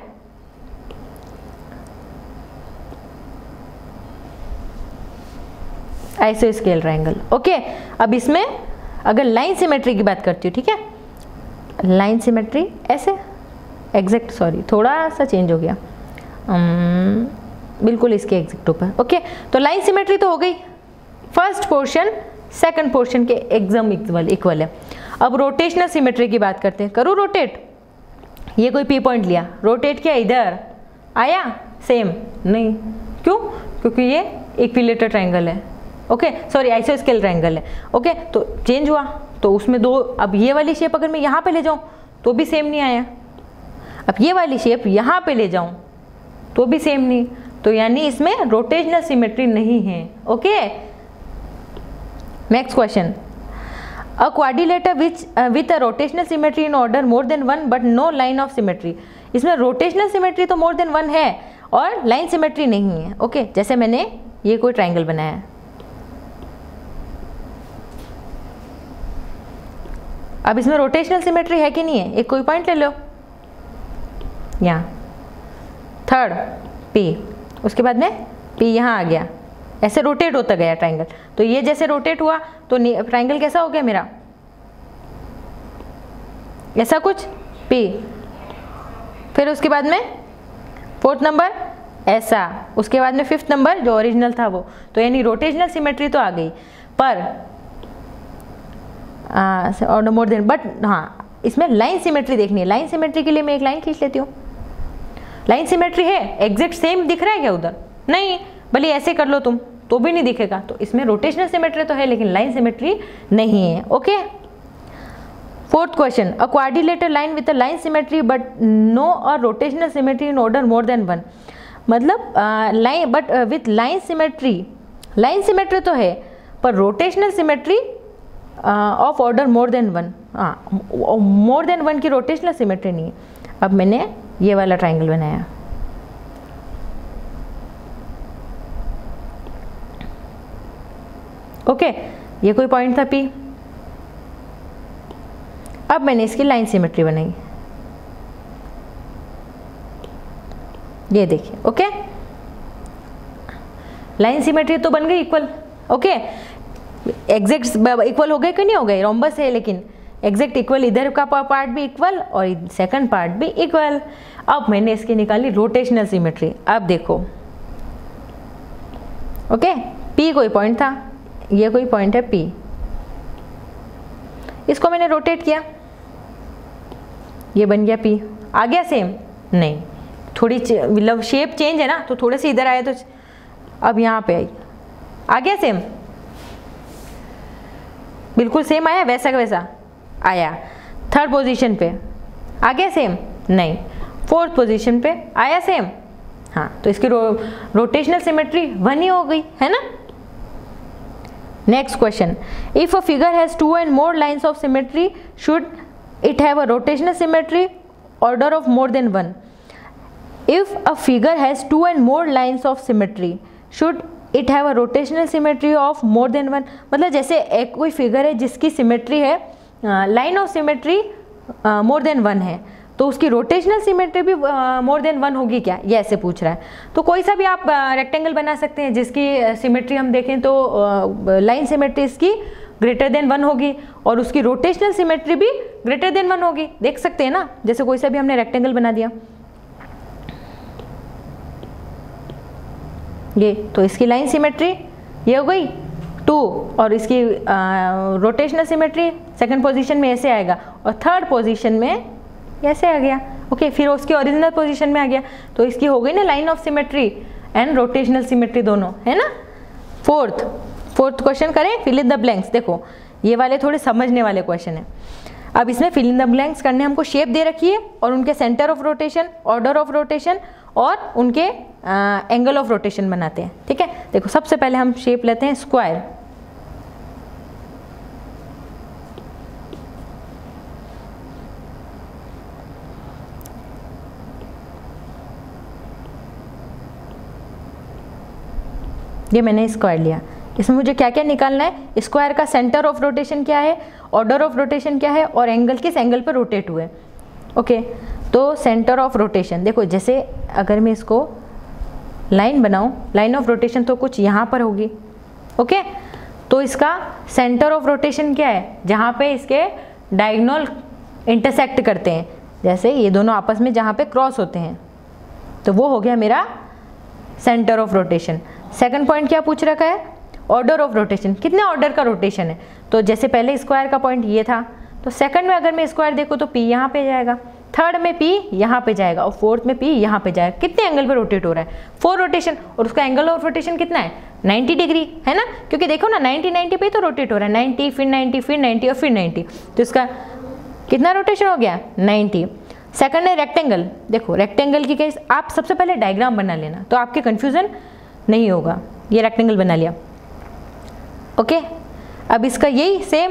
आइसोस्केल ट्राइंगल। ओके, अब इसमें अगर लाइन सिमेट्री की बात करती हूँ, ठीक है, लाइन सिमेट्री ऐसे एग्जैक्ट, सॉरी थोड़ा सा चेंज हो गया, बिल्कुल इसके एग्जैक्ट ऊपर। ओके, तो लाइन सिमेट्री तो हो गई, फर्स्ट पोर्शन सेकंड पोर्शन के एग्जाम इक्वल है। अब रोटेशनल सिमेट्री की बात करते हैं। करूँ रोटेट, ये कोई पी पॉइंट लिया, रोटेट किया, इधर आया सेम नहीं, क्यों? क्योंकि ये इक्विलेटरल ट्राइंगल है। ओके, सॉरी आइसोस्केल ट्राइंगल है। ओके, तो चेंज हुआ, तो उसमें 2, अब ये वाली शेप अगर मैं यहाँ पे ले जाऊँ तो भी सेम नहीं आया, अब ये वाली शेप यहाँ पे ले जाऊँ तो भी सेम नहीं, तो यानी इसमें रोटेशनल सिमेट्री नहीं है। Okay, next question, a quadrilateral with a rotational symmetry in order more than 1 but no line of symmetry. इसमें रोटेशनल सिमेट्री तो मोर देन 1 है और लाइन सिमेट्री नहीं है। ओके, जैसे मैंने ये कोई ट्राइंगल बनाया है, अब इसमें रोटेशनल सिमेट्री है कि नहीं है? एक कोई पॉइंट ले लो यहाँ, थर्ड पी, उसके बाद में पी यहाँ आ गया, ऐसे रोटेट होता गया ट्राइंगल। तो ये जैसे रोटेट हुआ तो ट्राइंगल कैसा हो गया मेरा, ऐसा कुछ पी, फिर उसके बाद में 4th नंबर ऐसा, उसके बाद में 5th नंबर जो ओरिजिनल था वो, तो यानी रोटेशनल सिमेट्री तो आ गई, पर ऑर्डर मोर देन, बट हाँ इसमें लाइन सिमेट्री देखनी है। लाइन सिमेट्री के लिए मैं एक लाइन खींच लेती हूँ, लाइन सिमेट्री है, एग्जैक्ट सेम दिख रहा है क्या उधर? नहीं, भले ऐसे कर लो तुम तो भी नहीं दिखेगा, तो इसमें रोटेशनल सिमेट्री तो है लेकिन लाइन सिमेट्री नहीं है। Okay, 4th question, a quadrilateral line with a line symmetry but no a rotational symmetry in order more than 1। मतलब line but with line symmetry तो है पर rotational symmetry of order more than 1, हाँ मोर than 1 की rotational symmetry नहीं है। अब मैंने ये वाला ट्राइंगल बनाया, ओके, ये कोई पॉइंट था पी, अब मैंने इसकी लाइन सिमेट्री बनाई, ये देखिए। ओके, लाइन सिमेट्री तो बन गई इक्वल। ओके, एग्जैक्ट इक्वल हो गए कि नहीं हो गए? रोम्बस है लेकिन एग्जैक्ट इक्वल, इधर का पार्ट भी इक्वल और सेकंड पार्ट भी इक्वल। अब मैंने इसकी निकाली रोटेशनल सिमेट्री। अब देखो, ओके, पी कोई पॉइंट था, ये कोई पॉइंट है पी, इसको मैंने रोटेट किया, ये बन गया पी, आ गया सेम? नहीं, थोड़ी मतलब शेप चेंज है ना, तो थोड़े से इधर आए तो अब यहाँ पे आई, आ गया सेम, बिल्कुल सेम आया, वैसा का वैसा आया। 3rd पोजीशन पे आ गया सेम? नहीं। 4th पोजीशन पे आया सेम? हाँ, तो इसकी रोटेशनल सिमेट्री 1 ही हो गई है ना। Next question, if a figure has 2 and more lines of symmetry should it have a rotational symmetry order of more than 1? If a figure has 2 and more lines of symmetry should it have a rotational symmetry of more than 1? मतलब जैसे एक कोई figure है जिसकी symmetry है, line of symmetry more than 1 है, तो उसकी रोटेशनल सिमेट्री भी मोर देन 1 होगी क्या, ये ऐसे पूछ रहा है। तो कोई सा भी आप रेक्टेंगल बना सकते हैं जिसकी सिमेट्री हम देखें तो लाइन सिमेट्री इसकी ग्रेटर देन 1 होगी और उसकी रोटेशनल सिमेट्री भी ग्रेटर देन 1 होगी। देख सकते हैं ना, जैसे कोई सा भी हमने रेक्टेंगल बना दिया, ये तो इसकी लाइन सिमेट्री ये हो गई 2 और इसकी रोटेशनल सिमेट्री सेकंड पोजीशन में ऐसे आएगा और थर्ड पोजीशन में ऐसे आ गया। ओके, फिर उसकी ओरिजिनल पोजीशन में आ गया, तो इसकी हो गई ना line of symmetry and rotational symmetry दोनों, है ना। फोर्थ क्वेश्चन करें, फिल इन द ब्लैंक्स। देखो ये वाले थोड़े समझने वाले क्वेश्चन है। अब इसमें फिल इन द ब्लैंक्स करने हमको शेप दे रखी है और उनके centre of rotation, order of rotation और उनके एंगल ऑफ रोटेशन बनाते हैं। ठीक है, देखो सबसे पहले हम शेप लेते हैं स्क्वायर। ये मैंने स्क्वायर लिया, इसमें मुझे क्या क्या निकालना है, स्क्वायर का सेंटर ऑफ रोटेशन क्या है, ऑर्डर ऑफ रोटेशन क्या है और एंगल किस एंगल पर रोटेट हुए। ओके, तो सेंटर ऑफ रोटेशन देखो, जैसे अगर मैं इसको लाइन बनाऊं, लाइन ऑफ रोटेशन तो कुछ यहाँ पर होगी। ओके, तो इसका सेंटर ऑफ रोटेशन क्या है, जहाँ पे इसके डायगोनल इंटरसेक्ट करते हैं, जैसे ये दोनों आपस में जहाँ पे क्रॉस होते हैं, तो वो हो गया मेरा centre of rotation. Second point क्या पूछ रखा है, ऑर्डर ऑफ रोटेशन, कितने ऑर्डर का रोटेशन है। तो जैसे पहले स्क्वायर का पॉइंट ये था, तो सेकंड में अगर मैं स्क्वायर देखूँ तो P यहाँ पे जाएगा, थर्ड में P यहाँ पे जाएगा और फोर्थ में P यहाँ पे जाएगा। कितने एंगल पे रोटेट हो रहा है, 4 रोटेशन, और उसका एंगल ऑफ रोटेशन कितना है, 90 डिग्री है ना, क्योंकि देखो ना 90 पे तो रोटेट हो रहा है, 90 फिर 90 फिर 90 और फिर 90, तो इसका कितना रोटेशन हो गया, 90। सेकंड है रेक्टेंगल, देखो रेक्टेंगल की केस आप सबसे पहले डायग्राम बना लेना तो आपके कन्फ्यूजन नहीं होगा। ये रेक्टेंगल बना लिया। ओके, अब इसका यही सेम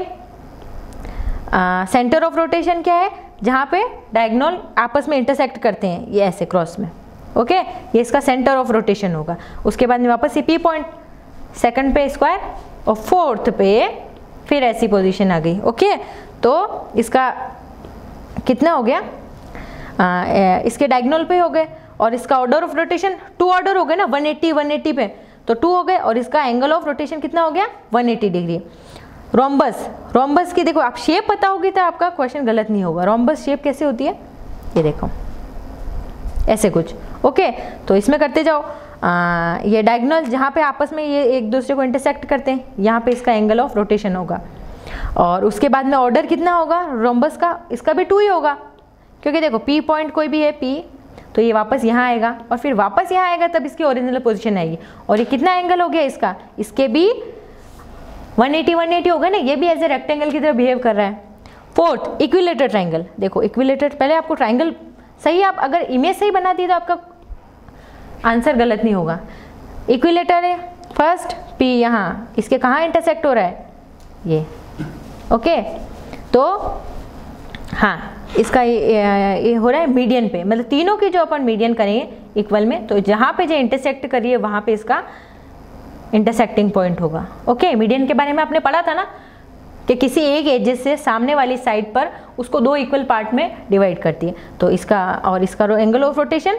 सेंटर ऑफ रोटेशन क्या है, जहाँ पे डायगोनल आपस में इंटरसेक्ट करते हैं, ये ऐसे क्रॉस में। ओके, ये इसका सेंटर ऑफ रोटेशन होगा। उसके बाद में वापस ये P पॉइंट, सेकंड पे स्क्वायर और फोर्थ पे फिर ऐसी पोजीशन आ गई। ओके, तो इसका कितना हो गया, इसके डायगोनल पे हो गए और इसका ऑर्डर ऑफ रोटेशन 2 ऑर्डर हो गए ना, 180 पे तो 2 हो गए, और इसका एंगल ऑफ रोटेशन कितना हो गया, 180 डिग्री। रोम्बस, रोम्बस की देखो आप शेप पता होगी तो आपका क्वेश्चन गलत नहीं होगा। रोम्बस शेप कैसे होती है, ये देखो ऐसे कुछ। ओके, तो इसमें करते जाओ, ये डायगोनल जहाँ पे आपस में ये एक दूसरे को इंटरसेक्ट करते हैं, यहाँ पे इसका एंगल ऑफ रोटेशन होगा। और उसके बाद में ऑर्डर कितना होगा रोम्बस का, इसका भी 2 ही होगा, क्योंकि देखो P पॉइंट कोई भी है P, तो ये वापस यहाँ आएगा और फिर वापस यहाँ आएगा, तब इसकी ओरिजिनल पोजीशन आएगी। और ये कितना एंगल हो गया इसका, इसके भी 180 हो गया ना, ये भी एज ए रेक्टेंगल की तरह बिहेव कर रहा है। फोर्थ इक्विलेटर ट्राइंगल, देखो इक्विलेटर, पहले आपको ट्राइंगल सही, आप अगर इमेज सही बना दी तो आपका आंसर गलत नहीं होगा। इक्विलेटर है फर्स्ट P, यहाँ इसके कहाँ इंटरसेक्ट हो रहा है, ये। ओके, तो हाँ इसका ये हो रहा है मीडियन पे, मतलब तीनों की जो अपन मीडियन करेंगे इक्वल में, तो जहाँ पे जो इंटरसेक्ट करिए वहाँ पे इसका इंटरसेक्टिंग पॉइंट होगा। ओके, मीडियन के बारे में आपने पढ़ा था ना कि किसी एक एजेस से सामने वाली साइड पर उसको 2 इक्वल पार्ट में डिवाइड करती है। तो इसका और इसका एंगल ऑफ रोटेशन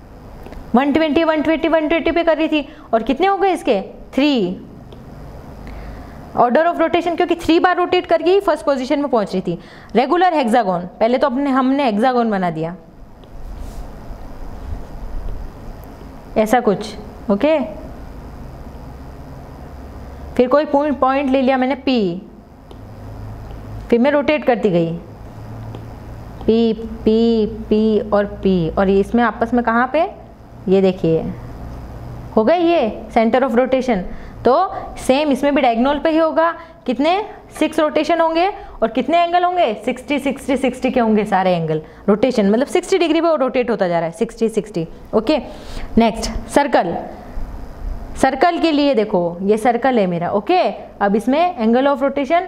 120 पे कर रही थी, और कितने हो गए इसके 3। ऑर्डर ऑफ रोटेशन क्योंकि 3 बार रोटेट करके ही फर्स्ट पोजीशन में पहुंच रही थी। रेगुलर हेक्सागोन, पहले तो हमने हेक्सागोन बना दिया ऐसा कुछ। ओके, फिर कोई पॉइंट ले लिया मैंने P, फिर मैं रोटेट करती गई P P P और P, और ये इसमें आपस में कहाँ पे, ये देखिए हो गए ये सेंटर ऑफ रोटेशन। तो सेम इसमें भी डायगोनल पे ही होगा, कितने 6 रोटेशन होंगे और कितने एंगल होंगे 60 के होंगे सारे एंगल रोटेशन, मतलब 60 डिग्री पे रोटेट होता जा रहा है 60। ओके, नेक्स्ट सर्कल, सर्कल के लिए देखो ये सर्कल है मेरा। ओके, अब इसमें एंगल ऑफ रोटेशन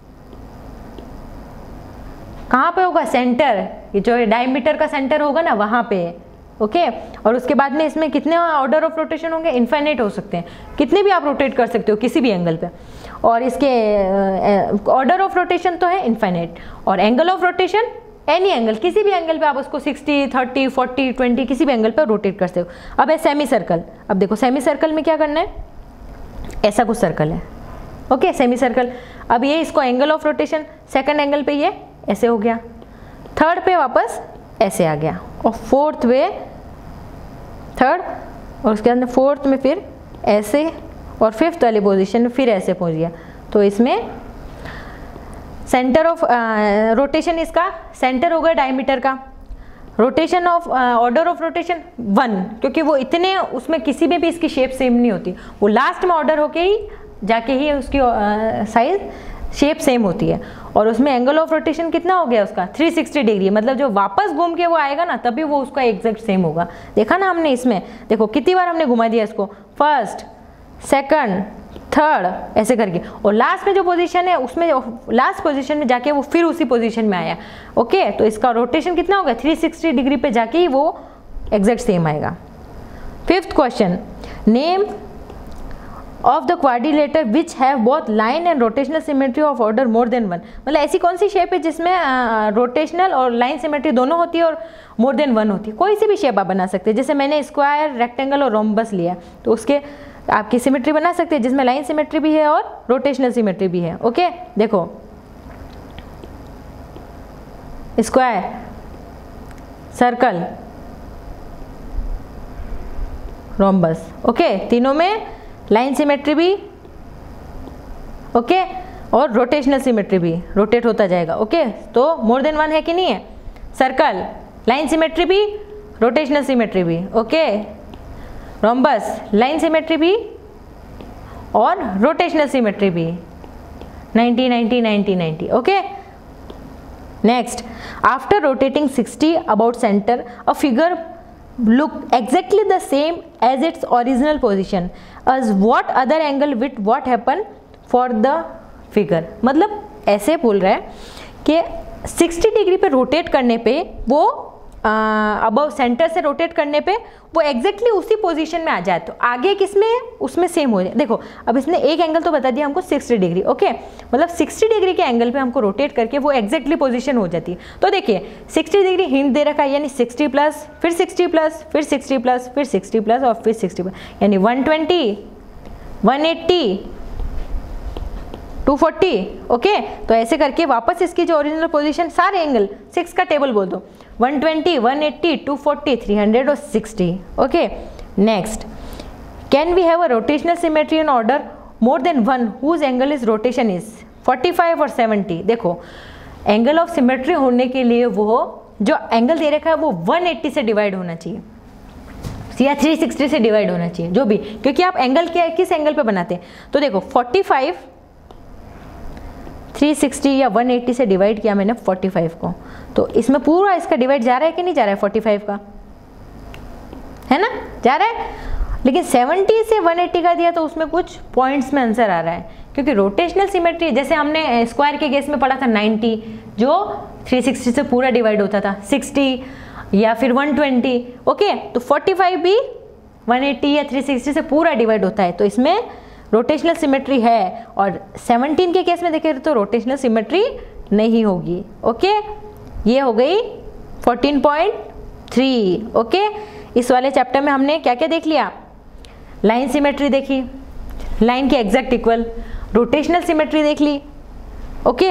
कहाँ पे होगा, सेंटर, ये जो डायमीटर का सेंटर होगा ना वहाँ पे। ओके, और उसके बाद में इसमें कितने ऑर्डर ऑफ रोटेशन होंगे, इनफाइनाइट हो सकते हैं, कितने भी आप रोटेट कर सकते हो किसी भी एंगल पे, और इसके ऑर्डर ऑफ रोटेशन तो है इनफाइनाइट, और angle of rotation any angle, किसी भी एंगल पे आप उसको 60 30 40 20 किसी भी एंगल पे रोटेट कर सकते हो। अब है सेमी सर्कल, अब देखो सेमी सर्कल में क्या करना है, ऐसा कुछ सर्कल है। ओके, सेमी सर्कल, अब ये इसको angle of rotation second angle पे ये ऐसे हो गया, थर्ड पे वापस ऐसे आ गया, और फोर्थ पे थर्ड, और उसके अंदर फोर्थ में फिर ऐसे, और फिफ्थ वाली पोजीशन में फिर ऐसे पहुंच गया। तो इसमें सेंटर ऑफ रोटेशन, इसका सेंटर होगा डायमीटर का, rotation of order of rotation 1, क्योंकि वो इतने उसमें किसी में भी इसकी शेप सेम नहीं होती, वो लास्ट में ऑर्डर होके ही जाके ही उसकी साइज शेप सेम होती है, और उसमें एंगल ऑफ रोटेशन कितना हो गया उसका 360 डिग्री, मतलब जो वापस घूम के वो आएगा ना तभी वो उसका एग्जैक्ट सेम होगा। देखा ना हमने इसमें, देखो कितनी बार हमने घुमा दिया इसको, फर्स्ट, सेकंड, थर्ड, ऐसे करके, और लास्ट में जो पोजीशन है उसमें लास्ट पोजीशन में जाके वो फिर उसी पोजीशन में आया। ओके, तो इसका रोटेशन कितना होगा 360 डिग्री पे जाके ही वो एग्जैक्ट सेम आएगा। Fifth question, name of the quadrilateral which have both line and rotational symmetry of order more than one. मतलब ऐसी कौन सी शेप है जिसमें रोटेशनल और लाइन सिमेट्री दोनों होती है और मोर देन वन होती है। कोई सी भी शेप आप बना सकते हैं, जैसे मैंने स्क्वायर, रेक्टेंगल और रोम्बस लिया, तो उसके आपकी सिमेट्री बना सकते हैं जिसमें लाइन सिमेट्री भी है और रोटेशनल सिमेट्री भी है। ओके, देखो स्क्वायर, सर्कल, रोम्बस। ओके, तीनों में लाइन सिमेट्री भी, ओके, और रोटेशनल सिमेट्री भी, रोटेट होता जाएगा। ओके, तो मोर देन वन है कि नहीं है। सर्कल, लाइन सिमेट्री भी, रोटेशनल सिमेट्री भी। ओके, रोम्बस, लाइन सिमेट्री भी और रोटेशनल सिमेट्री भी, 90 90 90 90। Okay, next, after rotating 60 about centre a figure look exactly the same as its original position as what other angle with what happen for the figure। मतलब ऐसे बोल रहा है कि 60 degree पे रोटेट करने पे वो अबव सेंटर से रोटेट करने पे वो एग्जैक्टली उसी पोजीशन में आ जाए, तो आगे किसमें उसमें सेम हो जाए। देखो अब इसने एक एंगल तो बता दिया हमको 60 डिग्री। ओके, मतलब 60 डिग्री के एंगल पे हमको रोटेट करके वो एग्जैक्टली पोजीशन हो जाती है। तो देखिए 60 डिग्री हिंट दे रखा है, यानी 60 प्लस, फिर 60 प्लस, फिर 60 प्लस, फिर 60 प्लस और फिर 60 प्लस, यानी 120, 180, 240। ओके, तो ऐसे करके वापस इसकी जो ओरिजिनल पोजीशन, सारे एंगल 6 का टेबल बोल दो, 120, 180, 240, 300 और 60। Okay, next, can we have a rotational symmetry in order more than one whose angle is rotation is 45 और 70। देखो एंगल ऑफ सिमेट्री होने के लिए वो जो एंगल दे रखा है वो 180 से डिवाइड होना चाहिए या 360 से डिवाइड होना चाहिए, जो भी, क्योंकि आप एंगल किस एंगल पे बनाते हैं। तो देखो 45 360 या 180 से डिवाइड किया मैंने 45 को, तो इसमें पूरा इसका डिवाइड जा रहा है कि नहीं जा रहा है 45 का, है ना, जा रहा है। लेकिन 70 से 180 का दिया तो उसमें कुछ पॉइंट्स में आंसर आ रहा है, क्योंकि रोटेशनल सिमेट्री जैसे हमने स्क्वायर के केस में पढ़ा था 90 जो 360 से पूरा डिवाइड होता था, 60 या फिर 120। ओके, तो 45 भी 180 या 360 से पूरा डिवाइड होता है, तो इसमें रोटेशनल सिमेट्री है। और 17 के केस में देखें तो रोटेशनल सिमेट्री नहीं होगी। ओके, ये हो गई 14.3। ओके, इस वाले चैप्टर में हमने क्या क्या देख लिया, लाइन सिमेट्री देखी, लाइन के एग्जैक्ट इक्वल, रोटेशनल सिमेट्री देख ली। ओके,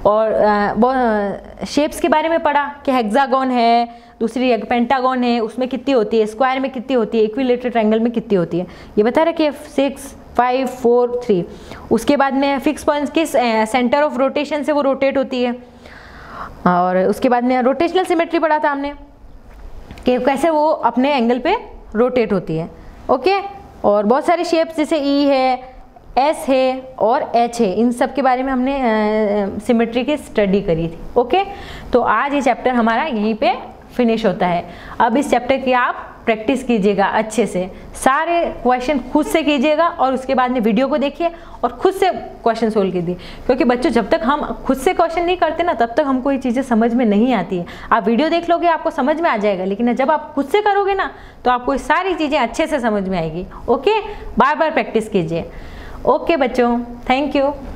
और शेप्स के बारे में पढ़ा कि हेक्सागोन है, दूसरी पेंटागोन है, उसमें कितनी होती है, स्क्वायर में कितनी होती है, इक्विलेटरल ट्रायंगल में कितनी होती है, ये बता रहे कि 6 5 4 3। उसके बाद में फिक्स पॉइंट्स किस सेंटर ऑफ रोटेशन से वो रोटेट होती है, और उसके बाद में रोटेशनल सिमेट्री पढ़ा था हमने कि कैसे वो अपने एंगल पे रोटेट होती है। ओके, और बहुत सारे शेप्स जैसे ई है, एस है और एच है, इन सब के बारे में हमने सिमेट्री की स्टडी करी थी। ओके, तो आज ये चैप्टर हमारा यहीं पे फिनिश होता है। अब इस चैप्टर की आप प्रैक्टिस कीजिएगा अच्छे से, सारे क्वेश्चन खुद से कीजिएगा और उसके बाद में वीडियो को देखिए और खुद से क्वेश्चन सोल्व कीजिए, क्योंकि बच्चों जब तक हम खुद से क्वेश्चन नहीं करते ना तब तक हमको ये चीज़ें समझ में नहीं आती है। आप वीडियो देख लोगे आपको समझ में आ जाएगा, लेकिन जब आप खुद से करोगे ना तो आपको ये सारी चीज़ें अच्छे से समझ में आएगी। ओके, बार बार प्रैक्टिस कीजिए। ओके बच्चों, थैंक यू।